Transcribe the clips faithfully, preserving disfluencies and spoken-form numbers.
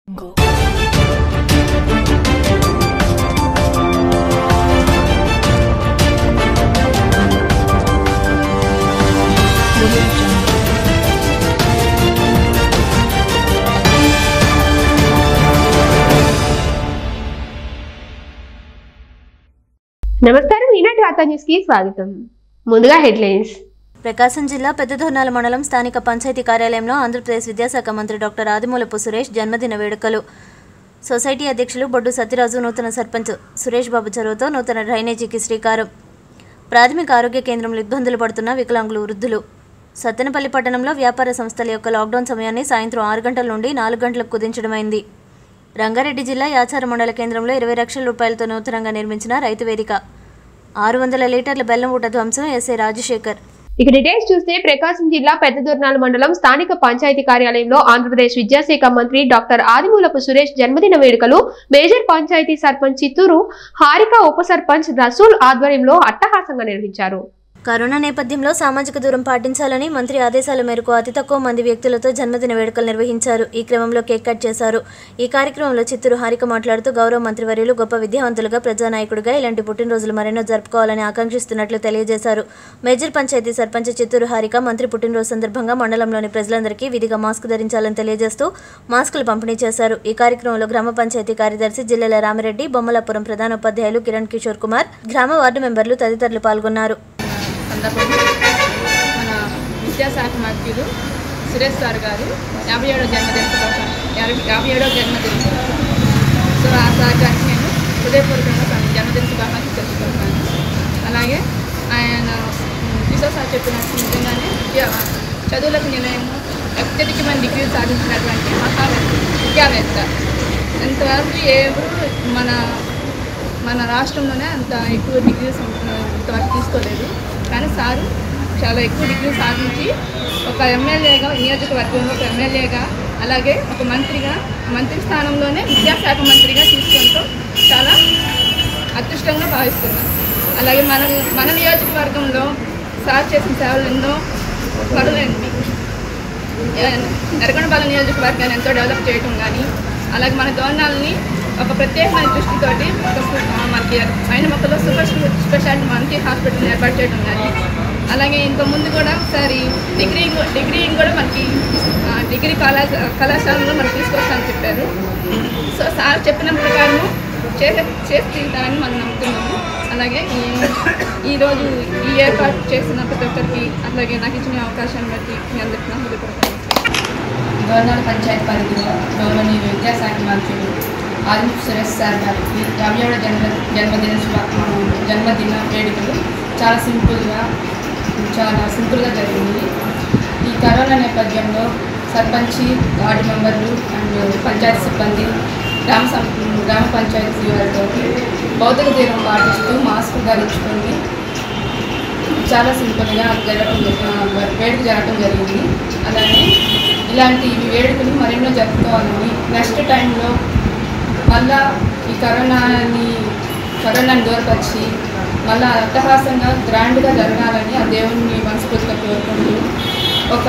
నమస్కారం, ఈనాటి వార్తా న్యూస్ కి స్వాగతం. ముందుగా హెడ్లైన్స్. ప్రకాశం జిల్లా పెద్దదొర్నాల మండలం స్థానిక పంచాయతీ కార్యాలయంలో ఆంధ్రప్రదేశ్ విద్యాశాఖ మంత్రి డాక్టర్ ఆదిమూలపు సురేష్ జన్మదిన వేడుకలు. సొసైటీ అధ్యక్షులు బొడ్డు సత్యరాజు నూతన సర్పంచ్ సురేష్ బాబు చొరవతో నూతన డ్రైనేజీకి శ్రీకారం. ప్రాథమిక ఆరోగ్య కేంద్రంలో ఇబ్బందులు పడుతున్న వికలాంగులు, వృద్ధులు. సత్తెనపల్లి పట్టణంలో వ్యాపార సంస్థల యొక్క లాక్డౌన్ సమయాన్ని సాయంత్రం ఆరు గంటల నుండి నాలుగు గంటలకు కుదించడమైంది. రంగారెడ్డి జిల్లా యాచార మండల కేంద్రంలో ఇరవై లక్షల రూపాయలతో నూతనంగా నిర్మించిన రైతు వేదిక. ఆరు వందల లీటర్ల బెల్లం ఊట ధ్వంసం. ఎస్ఐ రాజశేఖర్. ఇక డీటెయిల్స్ చూస్తే ప్రకాశం జిల్లా పెద్దదొర్నాల మండలం స్థానిక పంచాయతీ కార్యాలయంలో ఆంధ్రప్రదేశ్ విద్యాశాఖ మంత్రి డాక్టర్ ఆదిమూలపు సురేష్ జన్మదిన వేడుకలు మేజర్ పంచాయతీ సర్పంచ్ చిత్తూరు హారిక, ఉప సర్పంచ్ రసూల్ ఆధ్వర్యంలో అట్టహాసంగా నిర్వహించారు. కరోనా నేపథ్యంలో సామాజిక దూరం పాటించాలని మంత్రి ఆదేశాల మేరకు అతి తక్కువ మంది వ్యక్తులతో జన్మదిన వేడుకలు నిర్వహించారు. ఈ క్రమంలో కేక్ కట్ చేశారు. ఈ కార్యక్రమంలో చిత్తూరు హారిక మాట్లాడుతూ గౌరవ మంత్రివర్యులు గొప్ప విద్యావంతులుగా, ప్రజానాయకుడిగా ఇలాంటి పుట్టినరోజులు మరెన్నో జరుపుకోవాలని ఆకాంక్షిస్తున్నట్లు తెలియజేశారు. మేజర్ పంచాయతీ సర్పంచ్ చిత్తూరు హారిక మంత్రి పుట్టినరోజు సందర్భంగా మండలంలోని ప్రజలందరికీ విధిగా మాస్క్ ధరించాలని తెలియజేస్తూ మాస్కులు పంపిణీ చేశారు. ఈ కార్యక్రమంలో గ్రామ పంచాయతీ కార్యదర్శి జిల్లెల రామిరెడ్డి, బొమ్మలాపురం ప్రధానోపాధ్యాయులు కిరణ్ కిషోర్ కుమార్, గ్రామ వార్డు మెంబర్లు తదితరులు పాల్గొన్నారు. సందర్భంగా మన విద్యాశాఖ మంత్రులు సురేష్ సార్ గారు యాభై ఏడో జన్మదిన యాభై ఏడో జన్మదిన సో ఆ సార్ గారికి నేను హృదయపూర్వకంగా జన్మదిన శుభాకాంక్షలు తెలుసుకుంటున్నాను. అలాగే ఆయన కిషోర్ సార్ చెప్పినట్టు నిజంగానే చదువులకు నిలయము అత్యధిక మంది డిగ్రీలు సాధించినటువంటి మహావేత్త విద్యావేత్త. ఇంతవరకు ఎవరు మన మన రాష్ట్రంలోనే అంత ఎక్కువ డిగ్రీస్ ఇంతవరకు తీసుకోలేదు. కానీ సారు చాలా ఎక్కువ డిగ్రీ సాధించి ఒక ఎమ్మెల్యేగా, నియోజకవర్గంలో ఒక ఎమ్మెల్యేగా, అలాగే ఒక మంత్రిగా, మంత్రి స్థానంలోనే విద్యాశాఖ మంత్రిగా తీసుకుంటూ చాలా అదృష్టంగా భావిస్తున్నాను. అలాగే మన మన నియోజకవర్గంలో సార్ చేసిన సేవలు ఎన్నో పనులండి. నరకొండపాలెం నియోజకవర్గాన్ని ఎంతో డెవలప్ చేయడం కానీ, అలాగే మన దోర్నాలని ఒక ప్రత్యేకమైన దృష్టితోటి మనకి పైన మొక్కలో సూపర్ స్పెషాలిటీ మనకి హాస్పిటల్ ఏర్పాటు చేయడం కానీ, అలాగే ఇంత ముందు కూడా ఒకసారి డిగ్రీ డిగ్రీ కూడా మనకి డిగ్రీ కళాశ కళాశాలలో మనకి తీసుకొస్తామని చెప్పారు. సో సార్ చెప్పిన ప్రకారము చేసే చేసి తీరుతారని మనం నమ్ముతున్నాము. అలాగే ఈ ఈరోజు ఈ ఏర్పాటు చేసిన ప్రతి ఒక్కరికి, అలాగే నాకు ఇచ్చిన అవకాశాన్ని బట్టి మీ అందరికీ నా హృదయపూర్వక దోర్నాల పంచాయతీ పరిధిలో గౌరవనీయ విద్యాశాఖ మంత్రులు ఆదిమూలపు సురేష్ సార్ గారికి యాభై ఏడో జన్మ జన్మదిన జన్మదిన వేడుకలు చాలా సింపుల్గా చాలా సింపుల్గా జరిగింది. ఈ కరోనా నేపథ్యంలో సర్పంచి, వార్డు మెంబర్లు అండ్ పంచాయతీ సిబ్బంది, గ్రామ గ్రామ పంచాయతీ వారితో భౌతిక దూరం పాటిస్తూ మాస్క్ ధరించుకొని చాలా సింపుల్గా జరగడం వేడుక జరగడం జరిగింది. అలానే ఇలాంటి వేడుకలు మరెన్నో జరుపుకోవాలని, నెక్స్ట్ టైంలో మళ్ళా ఈ కరోనాని కరోనాని దూరపరిచి మళ్ళా అట్టహాసంగా గ్రాండ్గా జరగాలని ఆ దేవుణ్ణి మనస్ఫూర్తిగా కోరుకుంటూ, ఒక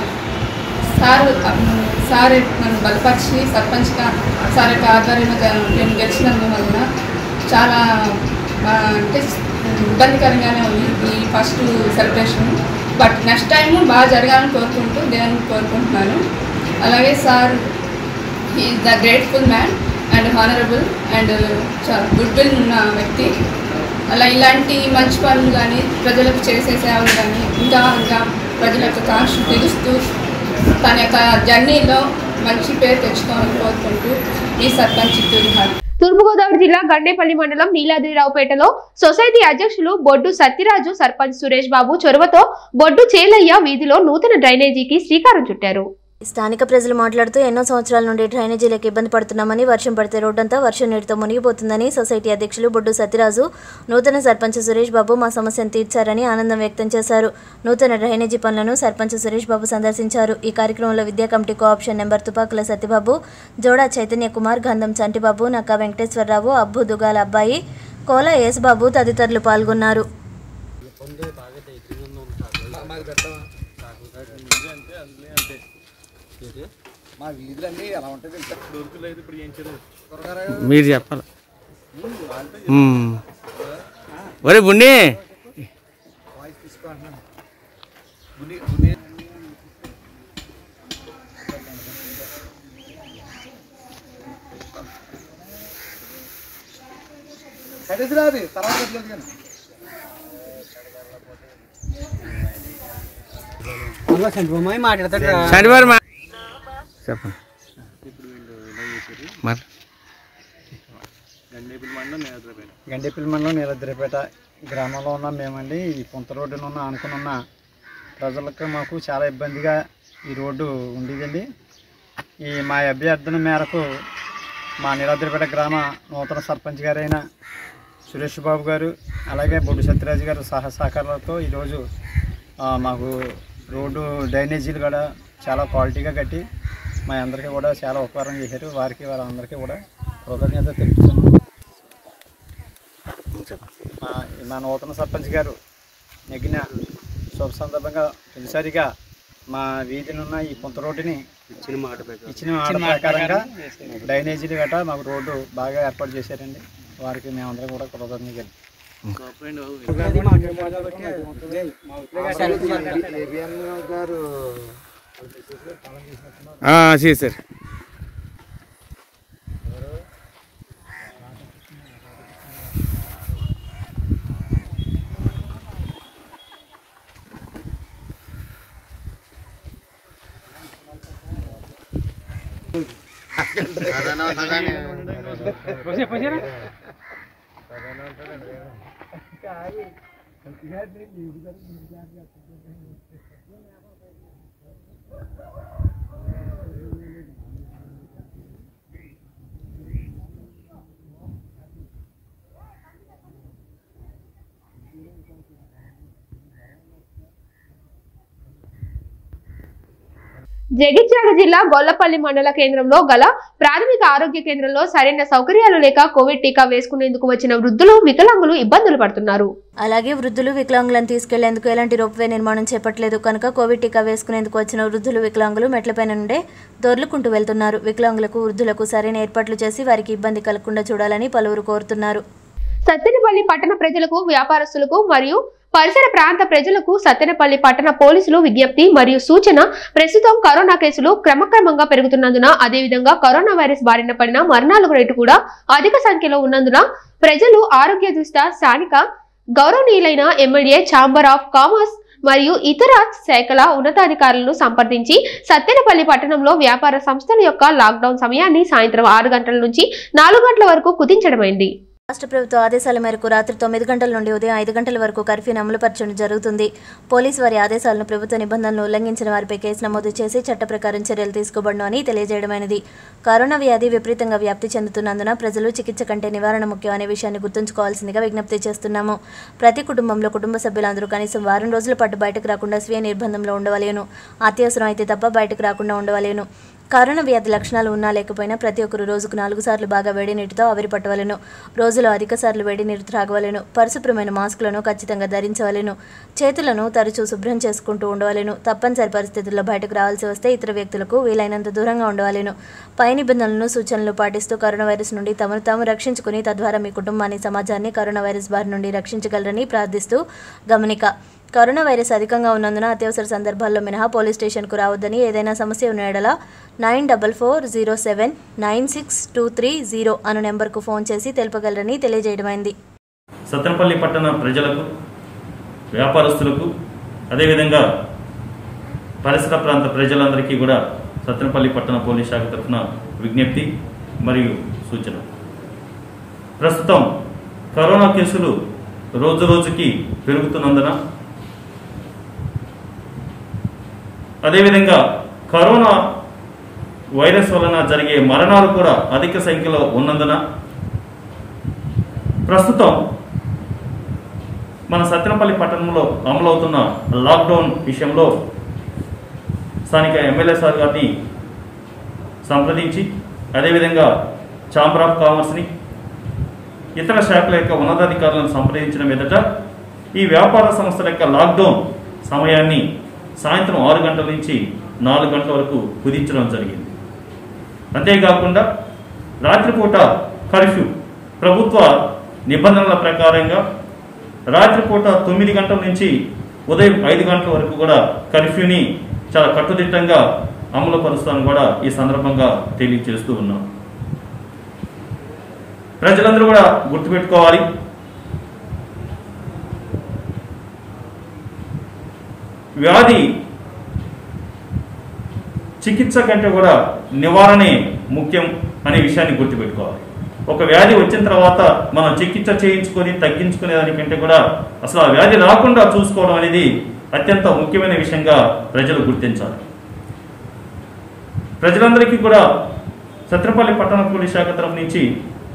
సార్ సార్ నన్ను బలపరిచి సర్పంచ్గా సార్ యొక్క ఆధ్వర్యంలో నేను గెలిచినందువలన చాలా అంటే ఇబ్బందికరంగానే ఉంది ఈ first celebration. But next time బాగా జరగాలని కోరుకుంటూ దేవుని కోరుకుంటున్నాను. అలాగే sir is the grateful man and honourable and చాలా గుడ్ విల్ ఉన్న వ్యక్తి. అలా ఇలాంటి మంచి పనులు కానీ, ప్రజలకు చేసే సేవలు కానీ ఇంకా ఇంకా ప్రజల యొక్క కాంక్ష తెలుస్తూ తన యొక్క జర్నీలో మంచి పేరు తెచ్చుకోవాలని కోరుకుంటూ ఈ సర్పంచ్ చిత్తూరు హారిక. తూర్పుగోదావరి జిల్లా గండేపల్లి మండలం నీలాద్రిరావుపేటలో సొసైటీ అధ్యక్షులు బొడ్డు సత్యరాజు, సర్పంచ్ సురేష్ బాబు చొరవతో బొడ్డు చేలయ్య వీధిలో నూతన డ్రైనేజీకి శ్రీకారం చుట్టారు. స్థానిక ప్రజలు మాట్లాడుతూ ఎన్నో సంవత్సరాల నుండి డ్రైనేజీలకు ఇబ్బంది పడుతున్నామని, వర్షం పడితే రోడ్డంతా వర్షం నీటితో మునిగిపోతుందని సొసైటీ అధ్యక్షులు బొడ్డు సత్యరాజు, నూతన సర్పంచ్ సురేష్ బాబు మా సమస్యను తీర్చారని ఆనందం వ్యక్తం చేశారు. నూతన డ్రైనేజీ పనులను సర్పంచ్ సురేష్ బాబు సందర్శించారు. ఈ కార్యక్రమంలో విద్యా committee co-option member Tupakula Satyababu, Joda Chaitanya Kumar, Gandham Chantibabu, Nakka Venkateswararao, అబ్బు దుగాల అబ్బాయి, కోల యేసుబాబు తదితరులు పాల్గొన్నారు. మీరు చెప్పాలి. ఒరే బుండి శనివారం చెప్పండి. గండేపల్లి మండలం నీలద్రిపేట గ్రామంలో ఉన్నాం మేమండి. ఈ పొంత రోడ్డున ఉన్న ఆనుకుని ఉన్న ప్రజలకు మాకు చాలా ఇబ్బందిగా ఈ రోడ్డు ఉండేదండి. ఈ మా అభ్యర్థన మేరకు మా నీలద్రిపేట గ్రామ నూతన సర్పంచ్ గారైన సురేష్ బాబు గారు అలాగే బొడ్డు సత్యరాజు గారు సహ సహకారాలతో ఈరోజు మాకు రోడ్డు డ్రైనేజీలు కూడా చాలా క్వాలిటీగా కట్టి మా అందరికీ కూడా చాలా ఉపకారం చేశారు. వారికి వారందరికీ కూడా కృతజ్ఞత తెలుపుతున్నాం. మా నూతన సర్పంచ్ గారు నెగ్గిన శుభ సందర్భంగా తొలిసారిగా మా వీధినున్న ఈ పొంత రోడ్డుని ఇచ్చిన మాట ఇచ్చిన మాట ప్రకారంగా డ్రైనేజీలు గట్రా మాకు రోడ్డు బాగా ఏర్పాటు చేశారండి. వారికి మేమందరం కూడా కృతజ్ఞతలు. చేశారు. జగిత్యాల జిల్లా గొల్లపల్లి మండల కేంద్రంలో గల ప్రాథమిక ఆరోగ్య కేంద్రంలో సరైన సౌకర్యాలు లేక కోవిడ్ టీకా వేసుకునేందుకు వచ్చిన వృద్ధులు వికలాంగులు ఇబ్బందులు పడుతున్నారు. అలాగే వృద్ధులు వికలాంగులను తీసుకెళ్లేందుకు ఎలాంటి రోప్వే నిర్మాణం చేపట్టలేదు కనుక కోవిడ్ టీకా వేసుకునేందుకు వచ్చిన వృద్ధులు వికలాంగులు మెట్లపై నుండే దొర్లుకుంటూ వెళ్తున్నారు. వికలాంగులకు వృద్ధులకు సరైన ఏర్పాట్లు చేసి వారికి ఇబ్బంది కలగకుండా చూడాలని పలువురు కోరుతున్నారు. సత్తెనపల్లి పట్టణ ప్రజలకు వ్యాపారస్తులకు మరియు పరిసర ప్రాంత ప్రజలకు సత్తెనపల్లి పట్టణ పోలీసులు విజ్ఞప్తి మరియు సూచన. ప్రస్తుతం కరోనా కేసులు క్రమక్రమంగా పెరుగుతున్నందున అదేవిధంగా కరోనా వైరస్ బారిన పడిన మరణాల రేటు కూడా అధిక సంఖ్యలో ఉన్నందున ప్రజలు ఆరోగ్య దృష్ట్యా స్థానిక గౌరవనీయులైన ఎమ్మెల్యే ఛాంబర్ ఆఫ్ కామర్స్ మరియు ఇతర శాఖల ఉన్నతాధికారులను సంప్రదించి సత్తెనపల్లి పట్టణంలో వ్యాపార సంస్థల యొక్క లాక్డౌన్ సమయాన్ని సాయంత్రం ఆరు గంటల నుంచి నాలుగు గంటల వరకు కుదించడమైంది. రాష్ట్ర ప్రభుత్వ ఆదేశాల మేరకు రాత్రి తొమ్మిది గంటల నుండి ఉదయం ఐదు గంటల వరకు కర్ఫ్యూను అమలుపరచడం జరుగుతుంది. పోలీసు వారి ఆదేశాలను ప్రభుత్వ నిబంధనలు ఉల్లంఘించిన వారిపై కేసు నమోదు చేసి చట్ట ప్రకారం చర్యలు తీసుకోబడను అని తెలియజేయడమైనది. కరోనా వ్యాధి విపరీతంగా వ్యాప్తి చెందుతున్నందున ప్రజలు చికిత్స కంటే నివారణ ముఖ్యం అనే విషయాన్ని గుర్తుంచుకోవాల్సిందిగా విజ్ఞప్తి చేస్తున్నాము. ప్రతి కుటుంబంలో కుటుంబ సభ్యులందరూ కనీసం వారం రోజుల పాటు బయటకు రాకుండా స్వీయ నిర్బంధంలో ఉండవలేను. అత్యవసరం అయితే తప్ప బయటకు రాకుండా ఉండవలేను. కరోనా వ్యాధి లక్షణాలు ఉన్నా లేకపోయినా ప్రతి ఒక్కరు రోజుకు నాలుగు సార్లు బాగా వేడి నీటితో ఆవిరి పట్టవలెను. రోజులో అధిక సార్లు వేడి నీరు త్రాగవలెను. పరిశుభ్రమైన మాస్కులను ఖచ్చితంగా ధరించవలెను. చేతులను తరచూ శుభ్రం చేసుకుంటూ ఉండవలెను. తప్పనిసరి పరిస్థితుల్లో బయటకు రావాల్సి వస్తే ఇతర వ్యక్తులకు వీలైనంత దూరంగా ఉండవలెను. పై నిబంధనలను సూచనలు పాటిస్తూ కరోనా వైరస్ నుండి తమను తాము రక్షించుకుని తద్వారా మీ కుటుంబాన్ని సమాజాన్ని కరోనా వైరస్ బారి నుండి రక్షించగలరని ప్రార్థిస్తూ గమనిక. కరోనా వైరస్ అధికంగా ఉన్నందున అత్యవసర సందర్భాల్లో మినహా పోలీస్ స్టేషన్కు రావద్దని, ఏదైనా సమస్య ఉన్న ఎడల nine double four zero seven nine six two three zero అను నెంబర్కు ఫోన్ చేసి తెలుపగలరని తెలియజేయడమైంది. సత్తెనపల్లి పట్టణ ప్రజలకు, వ్యాపారస్తులకు, అదేవిధంగా పరిసర ప్రాంత ప్రజలందరికీ కూడా సత్తెనపల్లి పట్టణ పోలీస్ శాఖ తరఫున విజ్ఞప్తి మరియు సూచన. ప్రస్తుతం కరోనా కేసులు రోజు రోజుకి పెరుగుతున్నందున, అదేవిధంగా కరోనా వైరస్ వలన జరిగే మరణాలు కూడా అధిక సంఖ్యలో ఉన్నందున ప్రస్తుతం మన సత్తెనపల్లి పట్టణంలో అమలవుతున్న లాక్డౌన్ విషయంలో స్థానిక ఎమ్మెల్యే సార్ గారిని సంప్రదించి, అదేవిధంగా ఛాంబర్ ఆఫ్ కామర్స్ని, ఇతర శాఖల యొక్క ఉన్నతాధికారులను సంప్రదించిన మీదట ఈ వ్యాపార సంస్థల యొక్క లాక్డౌన్ సమయాన్ని సాయంత్రం ఆరు గంటల నుంచి నాలుగు గంటల వరకు కుదించడం జరిగింది. అంతేకాకుండా రాత్రిపూట కర్ఫ్యూ ప్రభుత్వ నిబంధనల ప్రకారంగా రాత్రిపూట తొమ్మిది గంటల నుంచి ఉదయం ఐదు గంటల వరకు కూడా కర్ఫ్యూని చాలా కట్టుదిట్టంగా అమలు పరుస్తాను కూడా ఈ సందర్భంగా తెలియజేస్తూ ఉన్నాం. ప్రజలందరూ కూడా గుర్తుపెట్టుకోవాలి, వ్యాధి చికిత్స కంటే కూడా నివారణే ముఖ్యం అనే విషయాన్ని గుర్తుపెట్టుకోవాలి. ఒక వ్యాధి వచ్చిన తర్వాత మనం చికిత్స చేయించుకొని తగ్గించుకునే దానికంటే కూడా అసలు ఆ వ్యాధి రాకుండా చూసుకోవడం అనేది అత్యంత ముఖ్యమైన విషయంగా ప్రజలు గుర్తించాలి. ప్రజలందరికీ కూడా సత్రపల్లి పట్టణ పోలీస్ శాఖ తరఫు నుంచి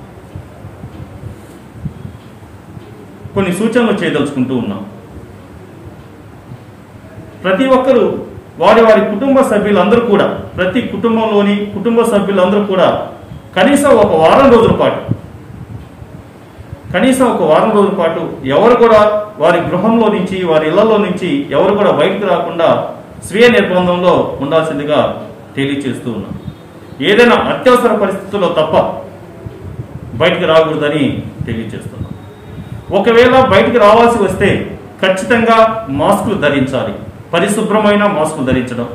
కొన్ని సూచనలు చేయదలుచుకుంటూ ఉన్నాం. ప్రతి ఒక్కరూ వారి వారి కుటుంబ సభ్యులందరూ కూడా ప్రతి కుటుంబంలోని కుటుంబ సభ్యులందరూ కూడా కనీసం ఒక వారం రోజుల పాటు కనీసం ఒక వారం రోజుల పాటు ఎవరు కూడా వారి గృహంలో నుంచి వారి ఇళ్లలో నుంచి ఎవరు కూడా బయటకు రాకుండా స్వీయ నిర్బంధంలో ఉండాల్సిందిగా తెలియచేస్తూ ఉన్నాం. ఏదైనా అత్యవసర పరిస్థితుల్లో తప్ప బయటకు రాకూడదని తెలియచేస్తున్నాం. ఒకవేళ బయటకు రావాల్సి వస్తే ఖచ్చితంగా మాస్కులు ధరించాలి, పరిశుభ్రమైన మాస్కులు ధరించడం.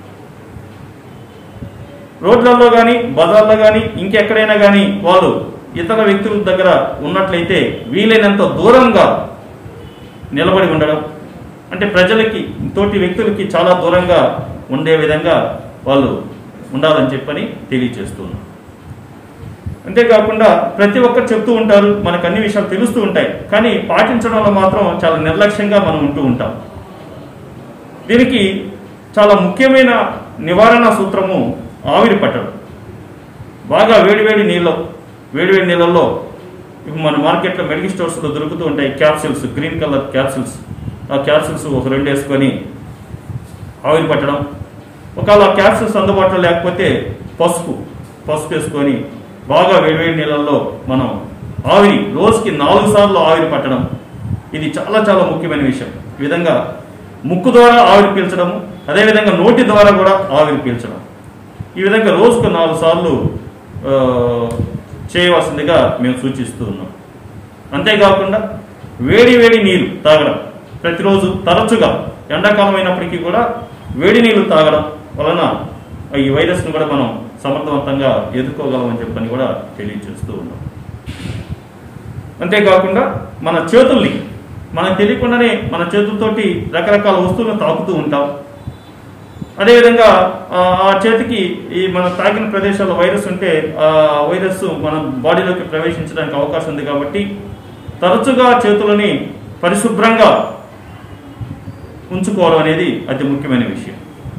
రోడ్లలో కానీ బజార్లో కానీ ఇంకెక్కడైనా కానీ వాళ్ళు ఇతర వ్యక్తుల దగ్గర ఉన్నట్లయితే వీలైనంత దూరంగా నిలబడి ఉండడం, అంటే ప్రజలకి తోటి వ్యక్తులకి చాలా దూరంగా ఉండే విధంగా వాళ్ళు ఉండాలని చెప్పని తెలియజేస్తున్నాం. అంతేకాకుండా ప్రతి ఒక్కరు చెప్తూ ఉంటారు, మనకు అన్ని విషయాలు తెలుస్తూ ఉంటాయి, కానీ పాటించడంలో మాత్రం చాలా నిర్లక్ష్యంగా మనం ఉంటూ ఉంటాం. దీనికి చాలా ముఖ్యమైన నివారణ సూత్రము ఆవిరి పట్టడం. బాగా వేడివేడి నీళ్ళు వేడివేడి నీళ్ళల్లో ఇప్పుడు మన మార్కెట్లో మెడికల్ స్టోర్స్లో దొరుకుతూ ఉంటాయి క్యాప్సూల్స్, గ్రీన్ కలర్ క్యాప్సూల్స్. ఆ క్యాప్సూల్స్ ఒక రెండు వేసుకొని ఆవిరి పట్టడం. ఒకవేళ ఆ క్యాప్సూల్స్ అందుబాటులో లేకపోతే పసుపు పసుపు వేసుకొని బాగా వేడివేడి నీళ్ళల్లో మనం ఆవిరి రోజుకి నాలుగు సార్లు ఆవిరి పట్టడం. ఇది చాలా చాలా ముఖ్యమైన విషయం. ఈ విధంగా ముక్కు ద్వారా ఆవిరి పీల్చడము, అదేవిధంగా నోటి ద్వారా కూడా ఆవిరి పీల్చడం. ఈ విధంగా రోజుకు నాలుగు సార్లు చేయవలసిందిగా మేము సూచిస్తూ ఉన్నాం. అంతేకాకుండా వేడి వేడి నీరు తాగడం ప్రతిరోజు తరచుగా, ఎండాకాలం అయినప్పటికీ కూడా వేడి నీళ్లు తాగడం వలన ఈ వైరస్ను కూడా మనం సమర్థవంతంగా ఎదుర్కోగలమని చెప్పని కూడా తెలియజేస్తూ ఉన్నాం. అంతేకాకుండా మన చేతుల్ని మనకు తెలియకుండానే మన చేతులతోటి రకరకాల వస్తువులను తాకుతూ ఉంటాం. అదేవిధంగా ఆ చేతికి ఈ మన తాకిన ప్రదేశాల్లో వైరస్ ఉంటే ఆ వైరస్ మన బాడీలోకి ప్రవేశించడానికి అవకాశం ఉంది. కాబట్టి తరచుగా చేతులని పరిశుభ్రంగా ఉంచుకోవడం అనేది అతి ముఖ్యమైన విషయం.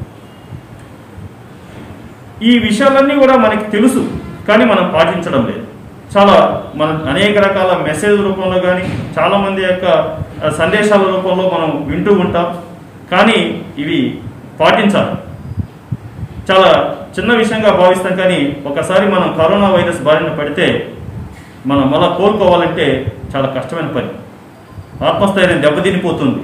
ఈ విషయాలన్నీ కూడా మనకి తెలుసు, కానీ మనం పాటించడం లేదు. చాలా మనం అనేక రకాల మెసేజ్ రూపంలో కానీ చాలామంది యొక్క సందేశాల రూపంలో మనం వింటూ ఉంటాం, కానీ ఇవి పాటించాలి. చాలా చిన్న విషయంగా భావిస్తాం, కానీ ఒకసారి మనం కరోనా వైరస్ బారిన పడితే మనం మళ్ళా కోలుకోవాలంటే చాలా కష్టమైన పని. ఆత్మస్థైర్యం దెబ్బతినిపోతుంది.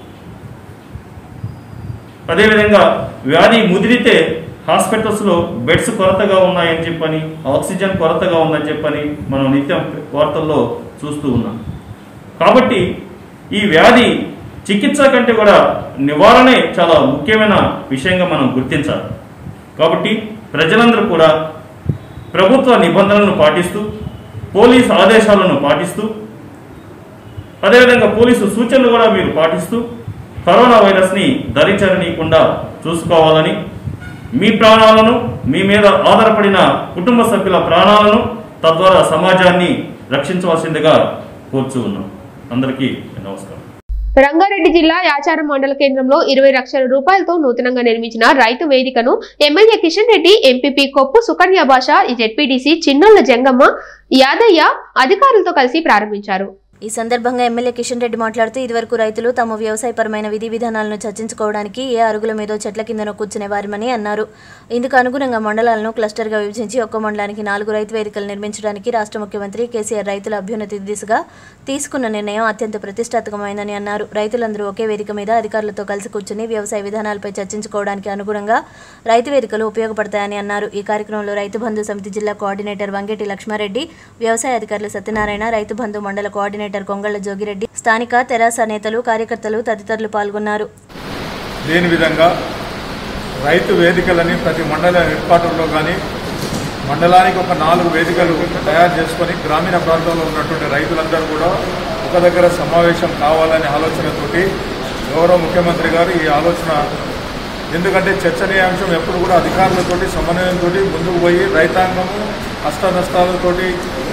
అదేవిధంగా వ్యాధి ముదిరితే హాస్పిటల్స్లో బెడ్స్ కొరతగా ఉన్నాయని చెప్పని, ఆక్సిజన్ కొరతగా ఉందని చెప్పని మనం నిత్యం వార్తల్లో చూస్తూ ఉన్నాం. కాబట్టి ఈ వ్యాధి చికిత్స కంటే కూడా నివారణే చాలా ముఖ్యమైన విషయంగా మనం గుర్తించాలి. కాబట్టి ప్రజలందరూ కూడా ప్రభుత్వ నిబంధనలను పాటిస్తూ, పోలీసు ఆదేశాలను పాటిస్తూ, అదేవిధంగా పోలీసు సూచనలు కూడా మీరు పాటిస్తూ కరోనా వైరస్ని ధరించనీయకుండా చూసుకోవాలని, మీ ప్రాణాలను, మీ మీద ఆధారపడిన కుటుంబ సభ్యుల ప్రాణాలను, తద్వారా సమాజాన్ని రక్షించవలసిందిగా కోరుచూ ఉన్నాం. అందరికీ నమస్కారం. రంగారెడ్డి జిల్లా యాచారం మండల కేంద్రంలో ఇరవై లక్షల రూపాయలతో నూతనంగా నిర్మించిన రైతు వేదికను ఎమ్మెల్యే కిషన్ రెడ్డి, ఎంపీపీ కొప్పు సుకన్య భాష, జెడ్పీటీసీ చిన్నోళ్ల జంగమ్మ యాదయ్య అధికారులతో కలిసి ప్రారంభించారు. ఈ సందర్భంగా ఎమ్మెల్యే కిషన్ రెడ్డి మాట్లాడుతూ ఇదివరకు రైతులు తమ వ్యవసాయపరమైన విధి విధానాలను చర్చించుకోవడానికి ఏ అరుగుల మీదో చెట్ల కిందనో కూర్చునేవారమని అన్నారు. ఇందుకు అనుగుణంగా మండలాలను క్లస్టర్గా విభజించి ఒక్కో మండలానికి నాలుగు రైతు వేదికలు నిర్మించడానికి రాష్ట్ర ముఖ్యమంత్రి కేసీఆర్ రైతుల అభ్యున్నతి దిశగా తీసుకున్న నిర్ణయం అత్యంత ప్రతిష్టాత్మకమైందని అన్నారు. రైతులందరూ ఒకే వేదిక మీద అధికారులతో కలిసి కూర్చుని వ్యవసాయ విధానాలపై చర్చించుకోవడానికి అనుగుణంగా రైతు వేదికలు ఉపయోగపడతాయని అన్నారు. ఈ కార్యక్రమంలో రైతు బంధు సమితి జిల్లా కోఆర్డినేటర్ వంగేటి లక్ష్మారెడ్డి, వ్యవసాయ అధికారులు సత్యనారాయణ, రైతు బంధు మండల కోఆర్డినేటర్ కొంగళ్ళ జోగిరెడ్డి, స్థానిక తెరాస నేతలు, కార్యకర్తలు తదితరులు పాల్గొన్నారు. దీని విధంగా రైతు వేదికలని ప్రతి మండల హెడ్ క్వార్టర్లో కానీ మండలానికి ఒక నాలుగు వేదికలు తయారు చేసుకొని గ్రామీణ ప్రాంతంలో ఉన్నటువంటి రైతులందరూ కూడా ఒక దగ్గర సమావేశం కావాలనే ఆలోచనతోటి గౌరవ ముఖ్యమంత్రి గారు ఈ ఆలోచన, ఎందుకంటే చర్చనీయాంశం ఎప్పుడు కూడా అధికారులతోటి సమన్వయంతో ముందుకు పోయి రైతాంగము కష్ట నష్టాలతోటి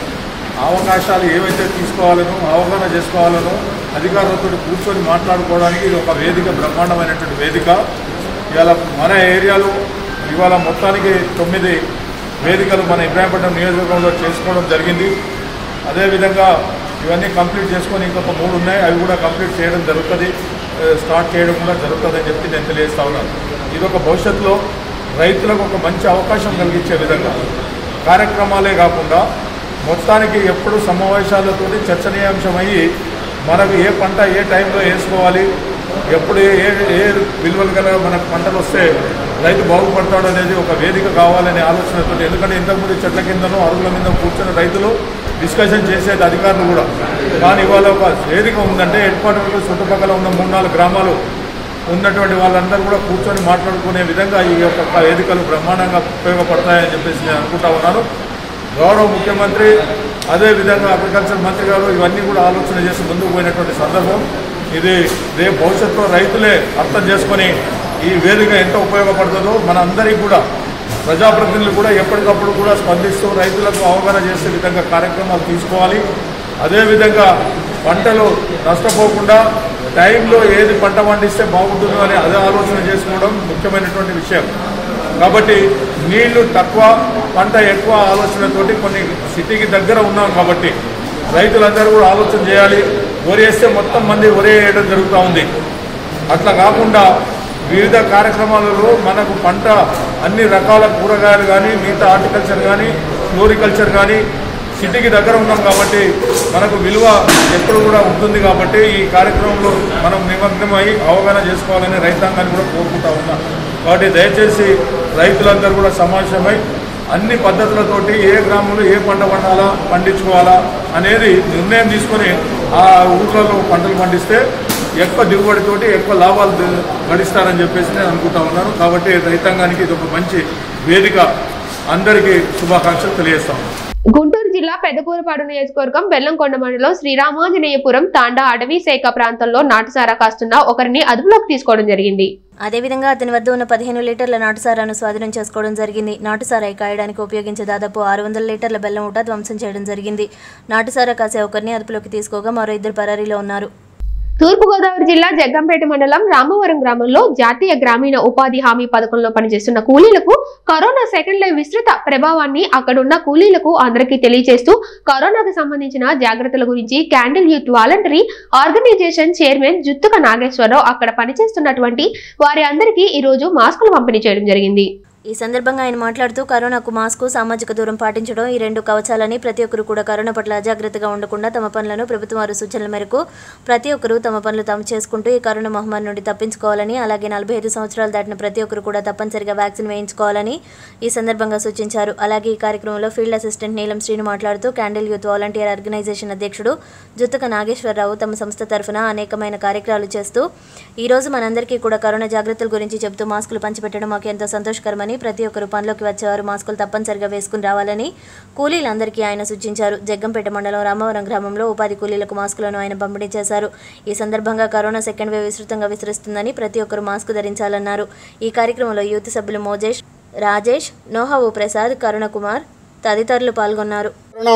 అవకాశాలు ఏవైతే తీసుకోవాలనో అవగాహన చేసుకోవాలనో అధికారులతో కూర్చొని మాట్లాడుకోవడానికి ఇది ఒక వేదిక, బ్రహ్మాండమైనటువంటి వేదిక. ఇవాళ మన ఏరియాలో ఇవాళ మొత్తానికి తొమ్మిది వేదికలు మన ఇబ్రాహీంపట్నం నియోజకవర్గంలో చేసుకోవడం జరిగింది. అదేవిధంగా ఇవన్నీ కంప్లీట్ చేసుకొని ఇంకొక మూడు ఉన్నాయి, అవి కూడా కంప్లీట్ చేయడం జరుగుతుంది, స్టార్ట్ చేయడం కూడా జరుగుతుందని చెప్పి నేను తెలియజేస్తా ఉన్నాను. ఇది ఒక భవిష్యత్తులో రైతులకు ఒక మంచి అవకాశం కలిగించే విధంగా కార్యక్రమాలే కాకుండా మొత్తానికి ఎప్పుడు సమావేశాలతోటి చర్చనీయాంశమయ్యి మనకు ఏ పంట ఏ టైంలో వేసుకోవాలి, ఎప్పుడు ఏ ఏ విలువలు గల మనకు పంటలు వస్తే రైతు బాగుపడతాడు అనేది ఒక వేదిక కావాలనే ఆలోచనతో, ఎందుకంటే ఇంతకుముందు చెట్ల కిందనో అరుగుల మీద కూర్చొని రైతులు డిస్కషన్ చేసేది అధికారులు కూడా, కానీ ఇవాళ ఒక వేదిక ఉందంటే హెడ్ క్వార్టర్లో చుట్టుపక్కల ఉన్న మూడు నాలుగు గ్రామాలు ఉన్నటువంటి వాళ్ళందరూ కూడా కూర్చొని మాట్లాడుకునే విధంగా ఈ యొక్క వేదికలు బ్రహ్మాండంగా ఉపయోగపడతాయని చెప్పేసి నేను అనుకుంటా ఉన్నాను. గౌరవ ముఖ్యమంత్రి అదేవిధంగా అగ్రికల్చర్ మంత్రి గారు ఇవన్నీ కూడా ఆలోచన చేసి ముందుకు పోయినటువంటి సందర్భం ఇది. రేపు భవిష్యత్తులో రైతులే అర్థం చేసుకొని ఈ వేదిక ఎంత ఉపయోగపడుతుందో మన అందరికీ కూడా ప్రజాప్రతినిధులు కూడా ఎప్పటికప్పుడు కూడా స్పందిస్తూ రైతులకు అవగాహన చేసే విధంగా కార్యక్రమాలు తీసుకోవాలి. అదేవిధంగా పంటలు నష్టపోకుండా టైంలో ఏది పంట పండిస్తే బాగుంటుందో అని అదే ఆలోచన చేసుకోవడం ముఖ్యమైనటువంటి విషయం. కాబట్టి నీళ్లు తక్కువ పంట ఎక్కువ ఆలోచనతోటి కొన్ని సిటీకి దగ్గర ఉన్నాం కాబట్టి రైతులందరూ కూడా ఆలోచన చేయాలి. వరి వేస్తే మొత్తం మంది వరి వేయడం జరుగుతూ ఉంది. అట్లా కాకుండా వివిధ కార్యక్రమాలలో మనకు పంట అన్ని రకాల కూరగాయలు కానీ మిగతా హార్టికల్చర్ కానీ ఫ్లోరికల్చర్ కానీ సిటీకి దగ్గర ఉన్నాం కాబట్టి మనకు విలువ ఎప్పుడు కూడా ఉంటుంది. కాబట్టి ఈ కార్యక్రమంలో మనం నిమగ్నమై అవగాహన చేసుకోవాలని రైతాంగాన్ని కూడా కోరుకుంటా ఉన్నాం. కాబట్టి దయచేసి రైతులందరూ కూడా సమావేశమై అన్ని పద్ధతులతోటి ఏ గ్రామంలో ఏ పంట పండాలా పండించుకోవాలా అనేది నిర్ణయం తీసుకొని ఆ ఊళ్ళలో పంటలు పండిస్తే ఎక్కువ దిగుబడితోటి ఎక్కువ లాభాలు గడిస్తారని చెప్పేసి నేను అనుకుంటా ఉన్నాను. కాబట్టి రైతాంగానికి ఇది ఒక మంచి వేదిక. అందరికీ శుభాకాంక్షలు తెలియజేస్తాను. గుంటూరు జిల్లా పెద్దకూరపాడు నియోజకవర్గం బెల్లంకొండ మండలం శ్రీరామాంజనేయపురం తాండా అటవీ శాఖ ప్రాంతంలో నాటుసారా కాస్తున్న ఒకరిని అదుపులోకి తీసుకోవడం జరిగింది. అదేవిధంగా అతని వద్ద ఉన్న పదిహేను లీటర్ల నాటుసారాను స్వాధీనం చేసుకోవడం జరిగింది. నాటుసారా కాయడానికి ఉపయోగించే దాదాపు ఆరు వందల లీటర్ల బెల్లం ఊట ధ్వంసం చేయడం జరిగింది. నాటుసారా కాసే ఒకరిని అదుపులోకి తీసుకోగా మరో ఇద్దరు పరారీలో ఉన్నారు. తూర్పుగోదావరి జిల్లా జగ్గంపేట మండలం రామవరం గ్రామంలో జాతీయ గ్రామీణ ఉపాధి హామీ పథకంలో పనిచేస్తున్న కూలీలకు కరోనా సెకండ్ లైవ్ విస్తృత ప్రభావాన్ని అక్కడున్న కూలీలకు అందరికీ తెలియజేస్తూ కరోనాకు సంబంధించిన జాగ్రత్తల గురించి candle youth voluntary organisation chairman Juttuka Nageswararao అక్కడ పనిచేస్తున్నటువంటి వారి అందరికీ ఈ రోజు మాస్కులు పంపిణీ చేయడం జరిగింది. ఈ సందర్భంగా ఆయన మాట్లాడుతూ కరోనాకు మాస్కు, సామాజిక దూరం పాటించడం ఈ రెండు కవచాలని ప్రతి ఒక్కరు కూడా కరోనా పట్ల అజాగ్రత్తగా ఉండకుండా తమ పనులను ప్రభుత్వం వారి సూచనల మేరకు ప్రతి ఒక్కరూ తమ పనులు తాము చేసుకుంటూ ఈ కరోనా మహమ్మారి నుండి తప్పించుకోవాలని, అలాగే నలభై ఐదు సంవత్సరాలు దాటిన ప్రతి ఒక్కరు కూడా తప్పనిసరిగా వ్యాక్సిన్ వేయించుకోవాలని ఈ సందర్భంగా సూచించారు. అలాగే ఈ కార్యక్రమంలో ఫీల్డ్ అసిస్టెంట్ నీలం శ్రీను మాట్లాడుతూ క్యాండిల్ యూత్ వాలంటీర్ ఆర్గనైజేషన్ అధ్యక్షుడు జుత్తక నాగేశ్వరరావు తమ సంస్థ తరఫున అనేకమైన కార్యక్రమాలు చేస్తూ ఈ రోజు మనందరికీ కూడా కరోనా జాగ్రత్తల గురించి చెబుతూ మాస్కులు పంచిపెట్టడం మాకు ఎంతో సంతోషకరమని, ప్రతి ఒక్కరు పనిలోకి వచ్చేవారు మాస్కులు తప్పనిసరిగా వేసుకుని రావాలని కూలీలందరికీ ఆయన సూచించారు. జగ్గంపేట మండలం రామవరం గ్రామంలో ఉపాధి కూలీలకు మాస్కులను ఆయన పంపిణీ చేశారు. ఈ సందర్భంగా కరోనా సెకండ్ వేవ్ విస్తృతంగా విస్తరిస్తుందని ప్రతి ఒక్కరు మాస్క్ ధరించాలన్నారు. ఈ కార్యక్రమంలో యూత్ సభ్యులు మోజేష్, రాజేష్, నోహావు ప్రసాద్, కరుణకుమార్ తదితరులు పాల్గొన్నారు.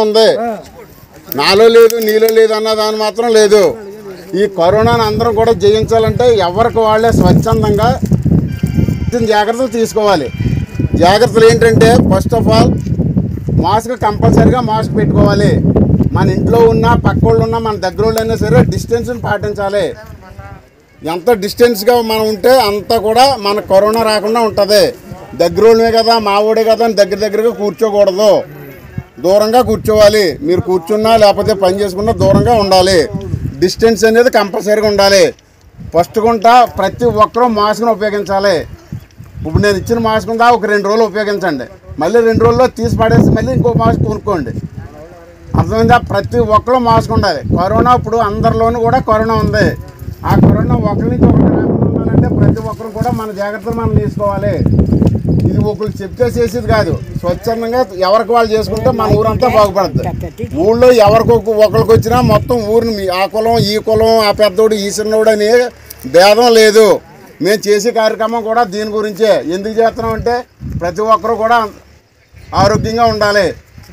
నాలో లేదు నీలో లేదు అన్న దాని మాత్రం లేదు. ఈ కరోనాను అందరం కూడా జయించాలంటే ఎవరికి వాళ్ళే స్వచ్ఛందంగా జాగ్రత్తలు తీసుకోవాలి. జాగ్రత్తలు ఏంటంటే ఫస్ట్ ఆఫ్ ఆల్ మాస్క్ కంపల్సరీగా మాస్క్ పెట్టుకోవాలి. మన ఇంట్లో ఉన్న పక్క వాళ్ళు ఉన్నా మన దగ్గర వాళ్ళు అయినా సరే డిస్టెన్స్ని పాటించాలి. ఎంత డిస్టెన్స్గా మనం ఉంటే అంత కూడా మన కరోనా రాకుండా ఉంటుంది. దగ్గర వాళ్ళమే కదా మావోడే కదా అని దగ్గర దగ్గరగా కూర్చోకూడదు, దూరంగా కూర్చోవాలి. మీరు కూర్చున్నా లేకపోతే పని చేసుకున్నా దూరంగా ఉండాలి. డిస్టెన్స్ అనేది కంపల్సరీగా ఉండాలి. ఫస్ట్ గుంట ప్రతి ఒక్కరూ మాస్క్ను ఉపయోగించాలి. ఇప్పుడు నేను ఇచ్చిన మాస్క్ ఉందా ఒక రెండు రోజులు ఉపయోగించండి, మళ్ళీ రెండు రోజుల్లో తీసి పడేసి మళ్ళీ ఇంకో మాస్క్ కొనుక్కోండి. అర్థమైందా? ప్రతి ఒక్కరూ మాస్క్ ఉండాలి. కరోనా ఇప్పుడు అందరిలోనూ కూడా కరోనా ఉంది. ఆ కరోనా ఒకరి నుంచి ఒకరికి రాకుండా ఉండాలంటే ప్రతి ఒక్కరు కూడా మన జాగ్రత్తలు మనం తీసుకోవాలి. ఇది ఒకరు చెప్తే చేసేది కాదు, స్వచ్ఛందంగా ఎవరికి వాళ్ళు చేసుకుంటే మన ఊరంతా బాగుపడుతుంది. ఊళ్ళో ఎవరికి ఒకరికి వచ్చినా మొత్తం ఊరిని ఆ కులం ఈ కులం ఆ పెద్దోడు ఈ చిన్నోడు అనే భేదం లేదు. మేము చేసే కార్యక్రమం కూడా దీని గురించే. ఎందుకు చేస్తున్నాం అంటే ప్రతి ఒక్కరు కూడా ఆరోగ్యంగా ఉండాలి.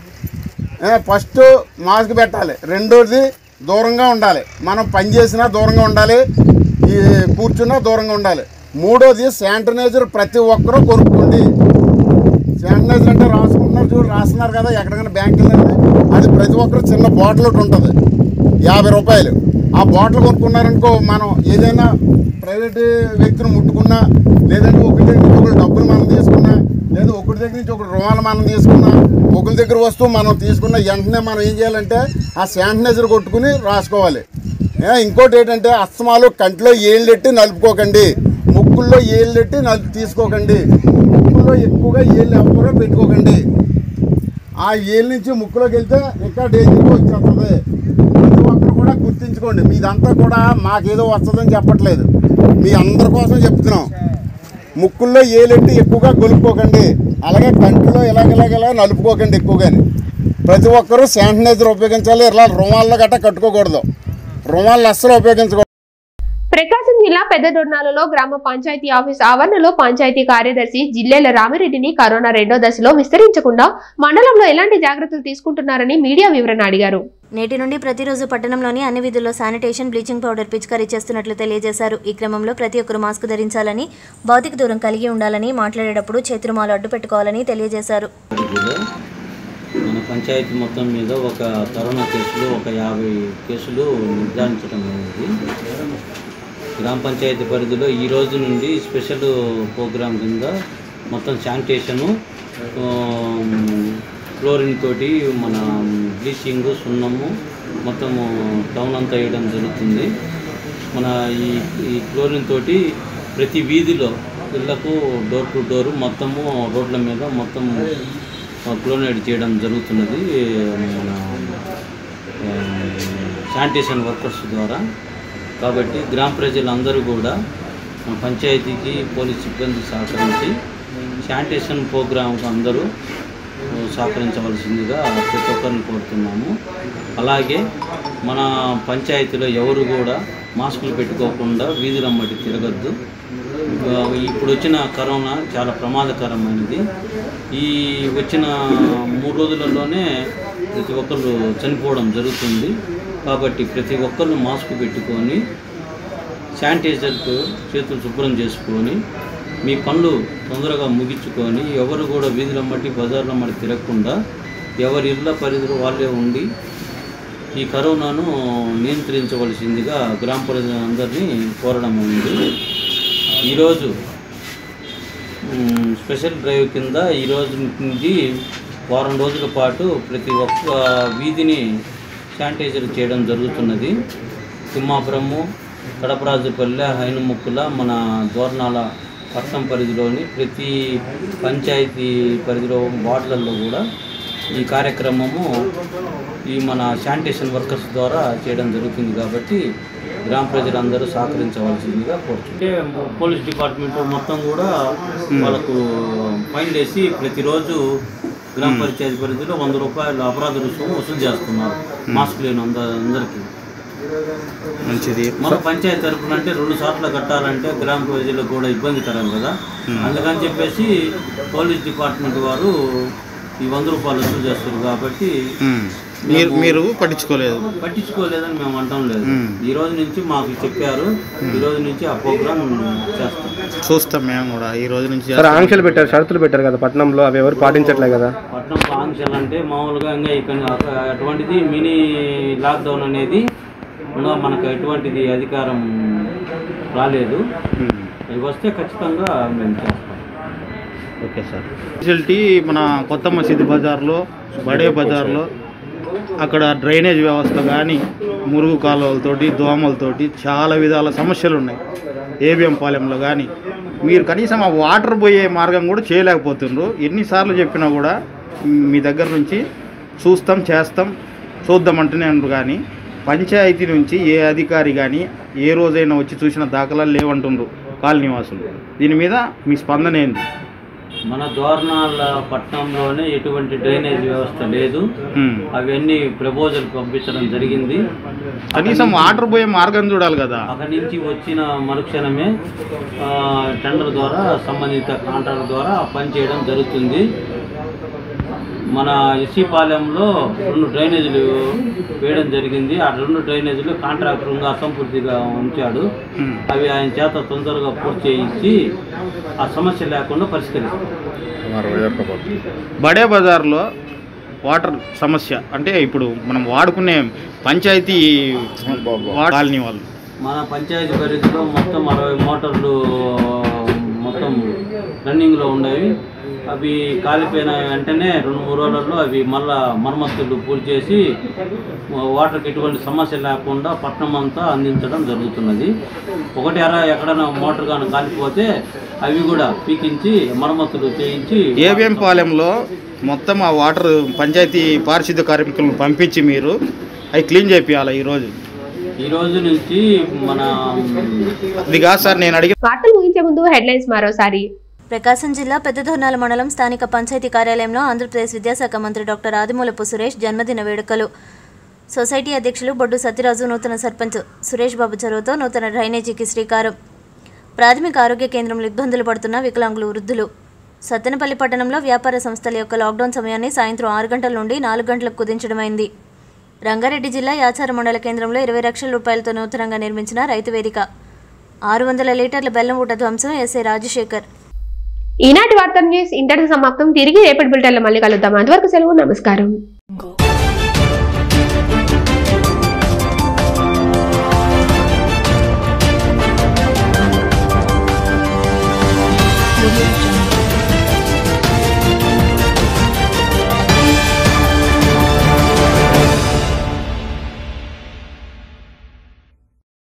ఫస్ట్ మాస్క్ పెట్టాలి, రెండోది దూరంగా ఉండాలి. మనం పని చేసినా దూరంగా ఉండాలి, ఈ కూర్చున్నా దూరంగా ఉండాలి. మూడోది శానిటైజర్ ప్రతి ఒక్కరూ కొనుక్కోండి. శానిటైజర్ అంటే రాసుకుంటున్నారు చూడు, రాస్తున్నారు కదా ఎక్కడికైనా బ్యాంక్ వెళ్ళండి, అది ప్రతి ఒక్కరు చిన్న బాటిల్ ఒకటి ఉంటుంది యాభై రూపాయలు. ఆ బాటిల్ కొనుక్కున్నారనుకో, మనం ఏదైనా ప్రైవేట్ వ్యక్తిని ముట్టుకున్నా, లేదంటే ఒకరి దగ్గర నుంచి ఒకరు డబ్బులు మనం తీసుకున్నా, లేదా ఒకరి దగ్గర నుంచి ఒకరు రుణాలు మనం తీసుకున్నా, ఒకరి దగ్గర వస్తువు మనం తీసుకున్న వెంటనే మనం ఏం చేయాలంటే ఆ శానిటైజర్ కొట్టుకుని రాసుకోవాలి. ఇంకోటి ఏంటంటే అస్తమాలు కంట్లో ఏళ్ళు ఎట్టి నలుపుకోకండి, ముక్కుల్లో ఏళ్ళు ఎట్టి నలుపు తీసుకోకండి, ముక్కుల్లో ఎక్కువగా ఏళ్ళు ఎవరో పెట్టుకోకండి. ఆ ఏళ్ళ నుంచి ముక్కులోకి వెళ్తే ఇంకా డేంజర్గా వచ్చేస్తుంది. ప్రతి ఒక్కరు కూడా గుర్తించుకోండి. మీదంతా కూడా మాకేదో వస్తుందని చెప్పట్లేదు, మీ అందరి కోసం చెప్తున్నాం. ముక్కుల్లో ఏలెట్టి ఎక్కువగా గొలుపుకోకండి, అలాగే కంటిలో ఇలాగలాగలా నలుపుకోకండి ఎక్కువగాని. ప్రతి ఒక్కరూ శానిటైజర్ ఉపయోగించాలి. ఇలా రుమాల్లో గట్రా కట్టుకోకూడదు, రుమాలను అస్సలు ఉపయోగించకూడదు. ప్రకాశం జిల్లా పెద్దదొర్నాలలో గ్రామ పంచాయతీ ఆఫీస్ ఆవరణలో పంచాయతీ కార్యదర్శి జిల్లెల రామిరెడ్డిని కరోనా రెండో దశలో విస్తరించకుండా మండలంలో ఎలాంటి జాగ్రత్తలు తీసుకుంటున్నారని మీడియా వివరణ అడిగారు. నేటి నుండి ప్రతిరోజు పట్టణంలోని అన్ని వీధుల్లో శానిటేషన్, బ్లీచింగ్ పౌడర్ పిచికారీ చేస్తున్నట్లు తెలియజేశారు. ఈ క్రమంలో ప్రతి ఒక్కరు మాస్క్ ధరించాలని, భౌతిక దూరం కలిగి ఉండాలని, మాట్లాడేటప్పుడు చేతురుమాలు అడ్డు పెట్టుకోవాలని తెలియజేశారు. మన పంచాయతీ మొత్తం మీద ఒక కరోనా కేసులు ఒక యాభై కేసులు నిర్ధారించడం అనేది గ్రామ పంచాయతీ పరిధిలో ఈ రోజు నుండి స్పెషల్ ప్రోగ్రాం కింద మొత్తం శానిటేషను, క్లోరిన్ తోటి మన బ్లీచింగ్, సున్నము మొత్తము టౌన్ అంతా వేయడం జరుగుతుంది. మన ఈ ఈ క్లోరిన్ తోటి ప్రతి వీధిలో ఇళ్లకు డోర్ టు డోరు మొత్తము రోడ్ల మీద మొత్తం క్లోరైడ్ చేయడం జరుగుతున్నది మన శానిటేషన్ వర్కర్స్ ద్వారా. కాబట్టి గ్రామ ప్రజలందరూ కూడా పంచాయతీకి పోలీస్ సిబ్బంది సహకరించి శానిటేషన్ ప్రోగ్రాంకు అందరూ సహకరించవలసిందిగా ప్రతి ఒక్కరిని కోరుతున్నాము. అలాగే మన పంచాయతీలో ఎవరు కూడా మాస్కులు పెట్టుకోకుండా వీధులమ్మటి తిరగద్దు. ఇప్పుడు వచ్చిన కరోనా చాలా ప్రమాదకరమైనది. ఈ వచ్చిన మూడు రోజులలోనే ప్రతి ఒక్కరు చనిపోవడం జరుగుతుంది. కాబట్టి ప్రతి ఒక్కరు మాస్క్ పెట్టుకొని శానిటైజర్తో చేతులు శుభ్రం చేసుకొని మీ పనులు తొందరగా ముగించుకొని ఎవరు కూడా వీధుల మట్టి బజార్ల మట్టి తిరగకుండా ఎవరి ఇళ్ళ పరిధిలో వాళ్ళే ఉండి ఈ కరోనాను నియంత్రించవలసిందిగా గ్రామ ప్రజలందరినీ కోరడం అయింది. ఈరోజు స్పెషల్ డ్రైవ్ కింద ఈరోజు నుంచి వారం రోజుల పాటు ప్రతి ఒక్క వీధిని శానిటైజర్ చేయడం జరుగుతున్నది. తిమ్మాపురము, కడపరాజుపల్లె, హైనముక్కుల, మన దోర్నాల పట్టణం పరిధిలోని ప్రతి పంచాయతీ పరిధిలో వార్డులలో కూడా ఈ కార్యక్రమము ఈ మన శానిటేషన్ వర్కర్స్ ద్వారా చేయడం జరుగుతుంది. కాబట్టి గ్రామ ప్రజలందరూ సహకరించవలసిందిగా కోరుతుంది. పోలీస్ డిపార్ట్మెంట్ మొత్తం కూడా వాళ్ళకు ఫైన్ వేసి ప్రతిరోజు గ్రామ పంచాయతీ పరిధిలో వంద రూపాయలు అపరాధ రుసుము వసూలు చేస్తున్నారు మాస్క్ లేని అందరికీ. మంచిది. మన పంచాయతీ తరఫున అంటే రెండు సార్లు కట్టాలంటే గ్రామ ప్రజలకు కూడా ఇబ్బందికరం కదా, అందుకని చెప్పేసి పోలీస్ డిపార్ట్మెంట్ వారు ఈ వంద రూపాయలు వసూలు చేస్తారు. కాబట్టి మీరు మీరు పట్టించుకోలేదు పట్టించుకోలేదని మేము అంటాం లేదు. ఈ రోజు నుంచి మాకు చెప్పారు, ఈ రోజు నుంచి ఆ ప్రోగ్రామ్ చేస్తాం, చూస్తాం మేము కూడా. ఈ రోజు నుంచి ఆంక్షలు పెట్టారు, షరతులు పెట్టారు కదా పట్టణంలో, అవి ఎవరు పాటించట్లేదు కదా. పట్టణంలో ఆంక్షలు అంటే మామూలుగా ఇంకా ఇక్కడ అటువంటిది మినీ లాక్డౌన్ అనేది ఇంకా మనకు ఎటువంటిది అధికారం రాలేదు. అది వస్తే ఖచ్చితంగా మేము చేస్తాం. Okay sir. ఫెసిలిటీ మన కొత్త మసీదు బజార్లో, బడే బజార్లో అక్కడ డ్రైనేజ్ వ్యవస్థ కానీ, మురుగు కాలువలతోటి, దోమలతోటి చాలా విధాల సమస్యలు ఉన్నాయి. ఏబిఎం పాలెంలో కానీ మీరు కనీసం ఆ వాటర్ పోయే మార్గం కూడా చేయలేకపోతుండ్రు. ఎన్నిసార్లు చెప్పినా కూడా మీ దగ్గర నుంచి చూస్తాం, చేస్తాం, చూద్దామంటూనే అంటారు. కానీ పంచాయతీ నుంచి ఏ అధికారి కానీ ఏ రోజైనా వచ్చి చూసిన దాఖలాలు లేవంటుండ్రు కాలనీవాసులు. దీని మీద మీ స్పందన ఏంది? మన దోర్నాల పట్టణంలోనే ఎటువంటి డ్రైనేజ్ వ్యవస్థ లేదు. అవన్నీ ప్రపోజల్ పంపించడం జరిగింది. కనీసం వాటర్ పోయే మార్గం చూడాలి కదా. అక్కడి నుంచి వచ్చిన మరుక్షణమే టెండర్ ద్వారా సంబంధిత కాంట్రాక్టర్ ద్వారా పనిచేయడం జరుగుతుంది. మన ఎస్సీ పాలెంలో రెండు డ్రైనేజీలు వేయడం జరిగింది. ఆ రెండు డ్రైనేజీలు కాంట్రాక్టర్ ఇంకా అసంపూర్తిగా ఉంచాడు. అవి ఆయన చేత తొందరగా పూర్తి చేయించి ఆ సమస్య లేకుండా పరిష్కరిస్తారు. బడే బజార్లో వాటర్ సమస్య అంటే ఇప్పుడు మనం వాడుకునే పంచాయతీ కాలనీ వాళ్ళు మన పంచాయతీ పరిధిలో మొత్తం అరవై మోటార్లు మొత్తం రన్నింగ్లో ఉండేవి. అవి కాలిపోయిన వెంటనే రెండు మూడు రోజులలో అవి మళ్ళా మరమ్మతులు పూర్తి చేసి వాటర్కి ఎటువంటి సమస్య లేకుండా పట్టణం అంతా అందించడం జరుగుతున్నది. ఒకటి అర ఎక్కడైనా మోటార్ కానీ కాలిపోతే అవి కూడా పీకించి మరమ్మతులు చేయించి ఏబిఎం పాలెంలో మొత్తం ఆ వాటర్ పంచాయతీ పారిశుద్ధ్య కార్మికులను పంపించి మీరు అవి క్లీన్ చేపియాలి. ఈరోజు ఈ రోజు నుంచి మన అది కాదు సార్, నేను అడిగి వార్తలు ముగించే ముందు హెడ్లైన్స్ మరోసారి. ప్రకాశం జిల్లా పెద్దదొర్నాల మండలం స్థానిక పంచాయతీ కార్యాలయంలో ఆంధ్రప్రదేశ్ విద్యాశాఖ మంత్రి డాక్టర్ ఆదిమూలపు సురేష్ జన్మదిన వేడుకలు. సొసైటీ అధ్యక్షులు బొడ్డు సత్యరాజు నూతన సర్పంచ్ సురేష్ బాబు చొరవతో నూతన డ్రైనేజీకి శ్రీకారం. ప్రాథమిక ఆరోగ్య కేంద్రంలో ఇబ్బందులు పడుతున్న వికలాంగులు, వృద్ధులు. సత్తెనపల్లి పట్టణంలో వ్యాపార సంస్థల యొక్క లాక్డౌన్ సమయాన్ని సాయంత్రం ఆరు గంటల నుండి నాలుగు గంటలకు కుదించడమైంది. రంగారెడ్డి జిల్లా యాచార మండల కేంద్రంలో ఇరవై లక్షల రూపాయలతో నూతనంగా నిర్మించిన రైతు వేదిక. ఆరు వందల లీటర్ల బెల్లం ఊట ధ్వంసం ఎస్ఐ రాజశేఖర్. ఈనాటి వార్తా న్యూస్ ఇంతటితో సమాప్తం. తిరిగి రేపటి బులెటిన్లో మళ్ళీ కలుద్దాం. అంతవరకు సెలవు. నమస్కారం.